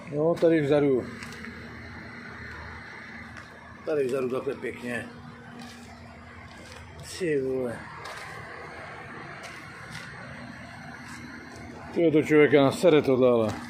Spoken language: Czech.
Jo, tady vzadu. Tady vzadu takhle pěkně. Ty vole. To člověka nasere tohle, ale.